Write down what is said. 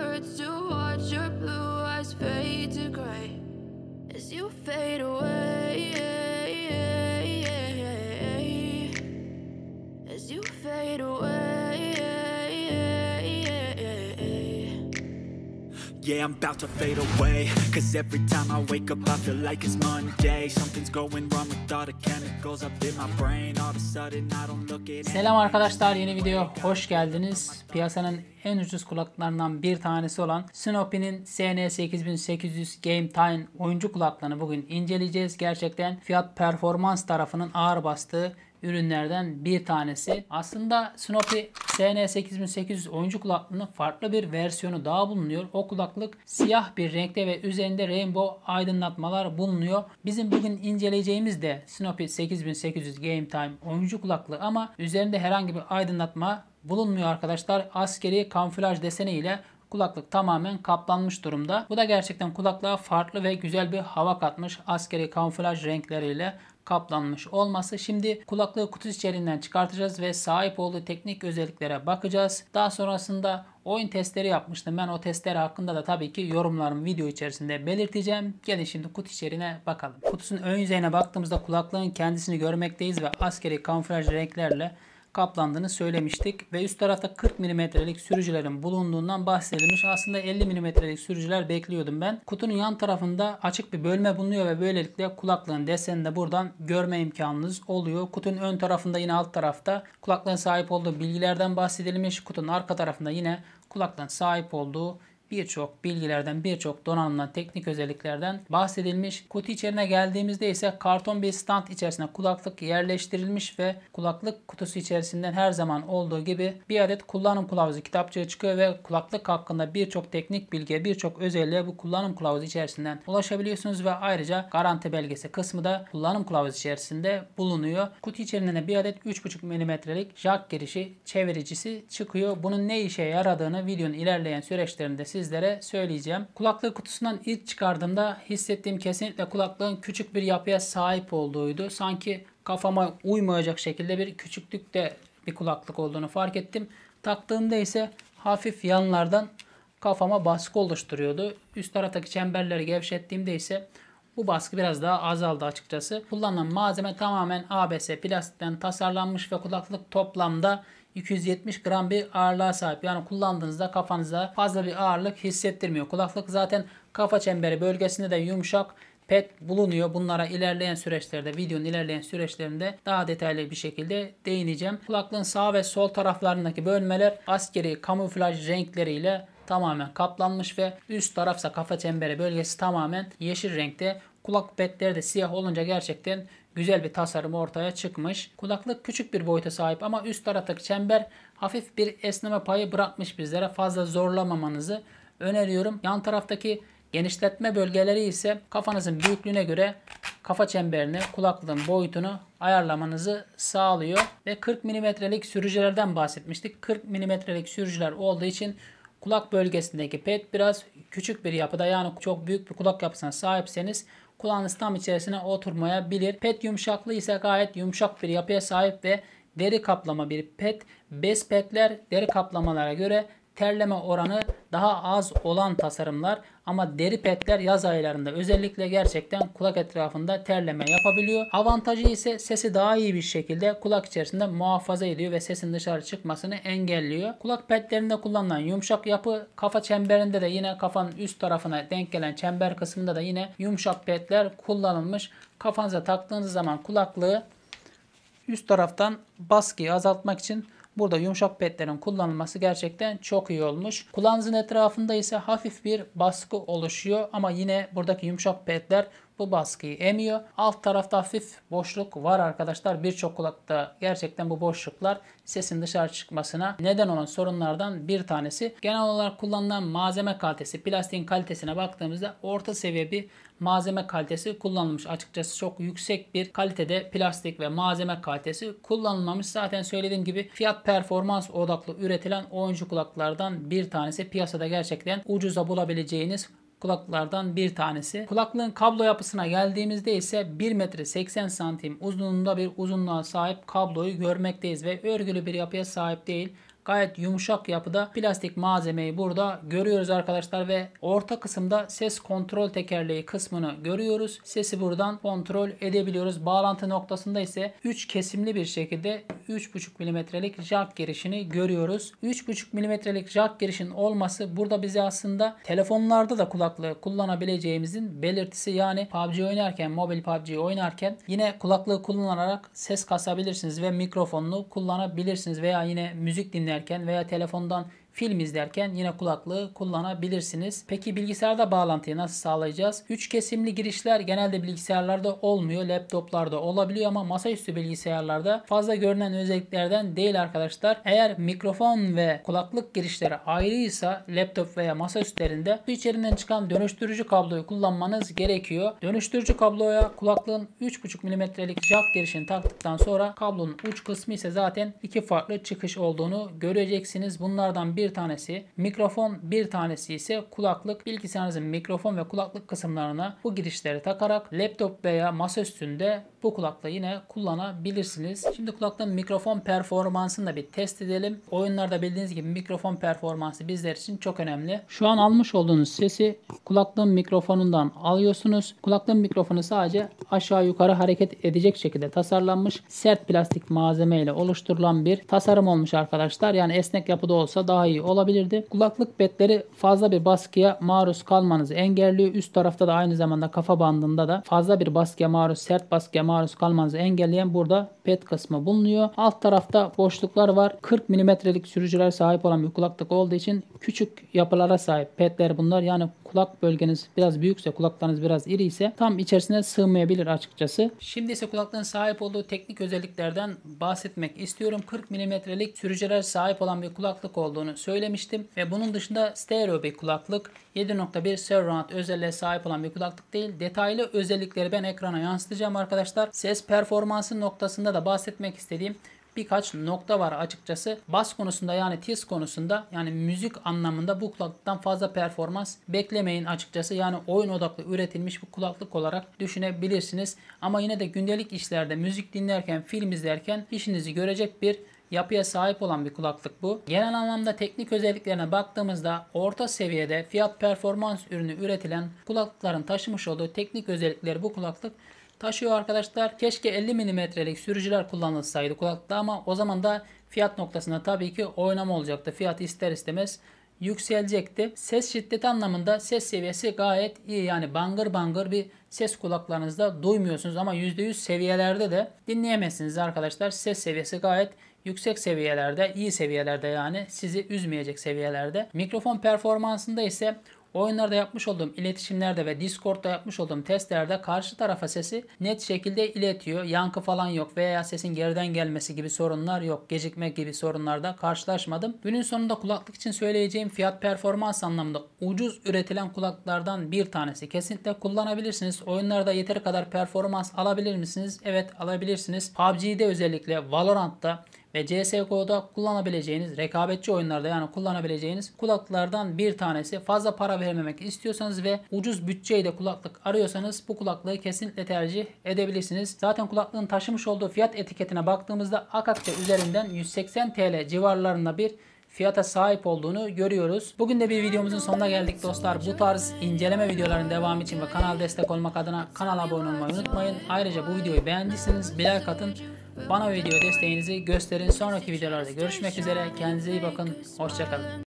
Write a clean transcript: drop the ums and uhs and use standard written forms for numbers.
hurts to watch your blue eyes fade to gray as you fade away, as you fade away. Yeah, I'm about to fade away, cause every time I wake up I feel like it's Monday. Something's going wrong with all the chemicals up in my brain. All of a sudden I don't look at. Selam arkadaşlar, yeni videoya hoş geldiniz. Piyasanın en ucuz kulaklıklarından bir tanesi olan Snoopy'nin SN8800 Game Time oyuncu kulaklığını bugün inceleyeceğiz. Gerçekten fiyat performans tarafının ağır bastığı ürünlerden bir tanesi. Aslında Snoopy SN8800 oyuncu kulaklığının farklı bir versiyonu daha bulunuyor. O kulaklık siyah bir renkte ve üzerinde rainbow aydınlatmalar bulunuyor. Bizim bugün inceleyeceğimiz de Snoopy 8800 Game Time oyuncu kulaklığı ama üzerinde herhangi bir aydınlatma bulunmuyor arkadaşlar. Askeri kamuflaj deseni ile kulaklık tamamen kaplanmış durumda. Bu da gerçekten kulaklığa farklı ve güzel bir hava katmış. Askeri kamuflaj renkleriyle kaplanmış olması. Şimdi kulaklığı kutu içeriğinden çıkartacağız ve sahip olduğu teknik özelliklere bakacağız. Daha sonrasında oyun testleri yapmıştım. Ben o testleri hakkında da tabii ki yorumlarımı video içerisinde belirteceğim. Gelin şimdi kutu içeriğine bakalım. Kutusunun ön yüzeyine baktığımızda kulaklığın kendisini görmekteyiz ve askeri kamuflaj renklerle kaplandığını söylemiştik ve üst tarafta 40 mm'lik sürücülerin bulunduğundan bahsedilmiş. Aslında 50 mm'lik sürücüler bekliyordum ben. Kutunun yan tarafında açık bir bölme bulunuyor ve böylelikle kulaklığın desenini de buradan görme imkanınız oluyor. Kutunun ön tarafında yine alt tarafta kulaklığın sahip olduğu bilgilerden bahsedilmiş. Kutunun arka tarafında yine kulaklığın sahip olduğu birçok bilgilerden, birçok donanımdan, teknik özelliklerden bahsedilmiş. Kutu içerisine geldiğimizde ise karton bir stand içerisine kulaklık yerleştirilmiş ve kulaklık kutusu içerisinden her zaman olduğu gibi bir adet kullanım kılavuzu kitapçığı çıkıyor ve kulaklık hakkında birçok teknik bilgiye, birçok özelliğe bu kullanım kılavuzu içerisinden ulaşabiliyorsunuz ve ayrıca garanti belgesi kısmı da kullanım kılavuzu içerisinde bulunuyor. Kutu içerisinde bir adet 3,5 mm'lik jack girişi çeviricisi çıkıyor. Bunun ne işe yaradığını videonun ilerleyen süreçlerinde sizlere söyleyeceğim. Kulaklığı kutusundan ilk çıkardığımda hissettiğim kesinlikle kulaklığın küçük bir yapıya sahip olduğuydu. Sanki kafama uymayacak şekilde bir küçüklükte bir kulaklık olduğunu fark ettim. Taktığımda ise hafif yanlardan kafama baskı oluşturuyordu. Üst taraftaki çemberleri gevşettiğimde ise bu baskı biraz daha azaldı açıkçası. Kullanılan malzeme tamamen ABS plastikten tasarlanmış ve kulaklık toplamda 270 gram bir ağırlığa sahip. Yani kullandığınızda kafanıza fazla bir ağırlık hissettirmiyor. Kulaklık zaten kafa çemberi bölgesinde de yumuşak pet bulunuyor. Bunlara ilerleyen süreçlerde, videonun ilerleyen süreçlerinde daha detaylı bir şekilde değineceğim. Kulaklığın sağ ve sol taraflarındaki bölmeler askeri kamuflaj renkleriyle tamamen kaplanmış ve üst tarafsa kafa çemberi bölgesi tamamen yeşil renkte. Kulak petleri de siyah olunca gerçekten güzel bir tasarım ortaya çıkmış. Kulaklık küçük bir boyuta sahip ama üst taraftaki çember hafif bir esneme payı bırakmış bizlere. Fazla zorlamamanızı öneriyorum. Yan taraftaki genişletme bölgeleri ise kafanızın büyüklüğüne göre kafa çemberini, kulaklığın boyutunu ayarlamanızı sağlıyor. Ve 40 mm'lik sürücülerden bahsetmiştik. 40 mm'lik sürücüler olduğu için kulak bölgesindeki pet biraz küçük bir yapıda, yani çok büyük bir kulak yapısına sahipseniz kulağınız tam içerisine oturmayabilir. Pet yumuşaklığı ise gayet yumuşak bir yapıya sahip ve deri kaplama bir pet. Bez petler deri kaplamalara göre terleme oranı daha az olan tasarımlar ama deri petler yaz aylarında özellikle gerçekten kulak etrafında terleme yapabiliyor. Avantajı ise sesi daha iyi bir şekilde kulak içerisinde muhafaza ediyor ve sesin dışarı çıkmasını engelliyor. Kulak petlerinde kullanılan yumuşak yapı, kafa çemberinde de yine kafanın üst tarafına denk gelen çember kısmında da yine yumuşak petler kullanılmış. Kafanıza taktığınız zaman kulaklığı üst taraftan baskıyı azaltmak için burada yumuşak petlerin kullanılması gerçekten çok iyi olmuş. Kulağınızın etrafında ise hafif bir baskı oluşuyor ama yine buradaki yumuşak petler bu baskıyı emiyor. Alt tarafta hafif boşluk var arkadaşlar. Birçok kulakta gerçekten bu boşluklar sesin dışarı çıkmasına neden olan sorunlardan bir tanesi. Genel olarak kullanılan malzeme kalitesi, plastiğin kalitesine baktığımızda orta seviye bir malzeme kalitesi kullanılmış. Açıkçası çok yüksek bir kalitede plastik ve malzeme kalitesi kullanılmamış. Zaten söylediğim gibi fiyat performans odaklı üretilen oyuncu kulaklardan bir tanesi. Piyasada gerçekten ucuza bulabileceğiniz kulaklıklardan bir tanesi. Kulaklığın kablo yapısına geldiğimizde ise 1 metre 80 santim uzunluğunda bir uzunluğa sahip kabloyu görmekteyiz ve örgülü bir yapıya sahip değil. Gayet yumuşak yapıda plastik malzemeyi burada görüyoruz arkadaşlar ve orta kısımda ses kontrol tekerleği kısmını görüyoruz. Sesi buradan kontrol edebiliyoruz. Bağlantı noktasında ise 3 kesimli bir şekilde 3,5 mm'lik jack girişini görüyoruz. 3,5 mm'lik jack girişin olması burada bize aslında telefonlarda da kulaklığı kullanabileceğimizin belirtisi. Yani PUBG oynarken, mobil PUBG oynarken yine kulaklığı kullanarak ses kasabilirsiniz ve mikrofonunu kullanabilirsiniz veya yine müzik dinlerken veya telefondan film izlerken yine kulaklığı kullanabilirsiniz. Peki bilgisayarda bağlantıyı nasıl sağlayacağız? 3 kesimli girişler genelde bilgisayarlarda olmuyor. Laptoplarda olabiliyor ama masaüstü bilgisayarlarda fazla görünen özelliklerden değil arkadaşlar. Eğer mikrofon ve kulaklık girişleri ayrıysa laptop veya masaüstlerinde bu içerisinden çıkan dönüştürücü kabloyu kullanmanız gerekiyor. Dönüştürücü kabloya kulaklığın 3,5 mm'lik jack girişini taktıktan sonra kablonun uç kısmı ise zaten iki farklı çıkış olduğunu göreceksiniz. Bunlardan bir tanesi mikrofon, bir tanesi ise kulaklık. Bilgisayarınızın mikrofon ve kulaklık kısımlarına bu girişleri takarak laptop veya masaüstünde bu kulaklığı yine kullanabilirsiniz. Şimdi kulaklığın mikrofon performansını da bir test edelim. Oyunlarda bildiğiniz gibi mikrofon performansı bizler için çok önemli. Şu an almış olduğunuz sesi kulaklığın mikrofonundan alıyorsunuz. Kulaklığın mikrofonu sadece aşağı yukarı hareket edecek şekilde tasarlanmış sert plastik malzeme ile oluşturulan bir tasarım olmuş arkadaşlar. Yani esnek yapıda olsa daha iyi olabilirdi. Kulaklık pedleri fazla bir baskıya maruz kalmanızı engelliyor. Üst tarafta da aynı zamanda kafa bandında da fazla bir baskıya maruz, sert baskıya maruz kalmanızı engelleyen burada ped kısmı bulunuyor. Alt tarafta boşluklar var. 40 mm'lik sürücüler sahip olan bir kulaklık olduğu için küçük yapılara sahip pedler bunlar. Yani kulak bölgeniz biraz büyükse, kulaklarınız biraz iri ise tam içerisine sığmayabilir açıkçası. Şimdi ise kulaklığın sahip olduğu teknik özelliklerden bahsetmek istiyorum. 40 mm'lik sürücüler sahip olan bir kulaklık olduğunu söylemiştim ve bunun dışında stereo bir kulaklık. 7.1 surround özelliğe sahip olan bir kulaklık değil. Detaylı özellikleri ben ekrana yansıtacağım arkadaşlar. Ses performansı noktasında da bahsetmek istediğim birkaç nokta var açıkçası. Bas konusunda yani tiz konusunda yani müzik anlamında bu kulaklıktan fazla performans beklemeyin açıkçası. Yani oyun odaklı üretilmiş bir kulaklık olarak düşünebilirsiniz. Ama yine de gündelik işlerde müzik dinlerken, film izlerken işinizi görecek bir yapıya sahip olan bir kulaklık bu. Genel anlamda teknik özelliklerine baktığımızda orta seviyede fiyat performans ürünü üretilen kulaklıkların taşımış olduğu teknik özellikleri bu kulaklık taşıyor arkadaşlar. Keşke 50 mm'lik sürücüler kullanılsaydı kulaklıkta ama o zaman da fiyat noktasında tabii ki oynama olacaktı. Fiyat ister istemez yükselecekti. Ses şiddeti anlamında ses seviyesi gayet iyi. Yani bangır bangır bir ses kulaklarınızda duymuyorsunuz ama %100 seviyelerde de dinleyemezsiniz arkadaşlar. Ses seviyesi gayet yüksek seviyelerde, iyi seviyelerde yani sizi üzmeyecek seviyelerde. Mikrofon performansında ise oyunlarda yapmış olduğum iletişimlerde ve Discord'da yapmış olduğum testlerde karşı tarafa sesi net şekilde iletiyor. Yankı falan yok veya sesin geriden gelmesi gibi sorunlar yok. Gecikme gibi sorunlarda karşılaşmadım. Günün sonunda kulaklık için söyleyeceğim fiyat performans anlamında ucuz üretilen kulaklıklardan bir tanesi. Kesinlikle kullanabilirsiniz. Oyunlarda yeteri kadar performans alabilir misiniz? Evet, alabilirsiniz. PUBG'de özellikle Valorant'ta ve CSGO'da kullanabileceğiniz, rekabetçi oyunlarda yani kullanabileceğiniz kulaklıklardan bir tanesi. Fazla para vermemek istiyorsanız ve ucuz bütçeyle kulaklık arıyorsanız bu kulaklığı kesinlikle tercih edebilirsiniz. Zaten kulaklığın taşımış olduğu fiyat etiketine baktığımızda Akakçe üzerinden 180 TL civarlarında bir fiyata sahip olduğunu görüyoruz. Bugün de bir videomuzun sonuna geldik dostlar. Bu tarz inceleme videolarının devamı için ve kanala destek olmak adına kanala abone olmayı unutmayın. Ayrıca bu videoyu beğendiyseniz bir like atın. Bana video desteğinizi gösterin. Sonraki videolarda görüşmek üzere. Kendinize iyi bakın. Hoşça kalın.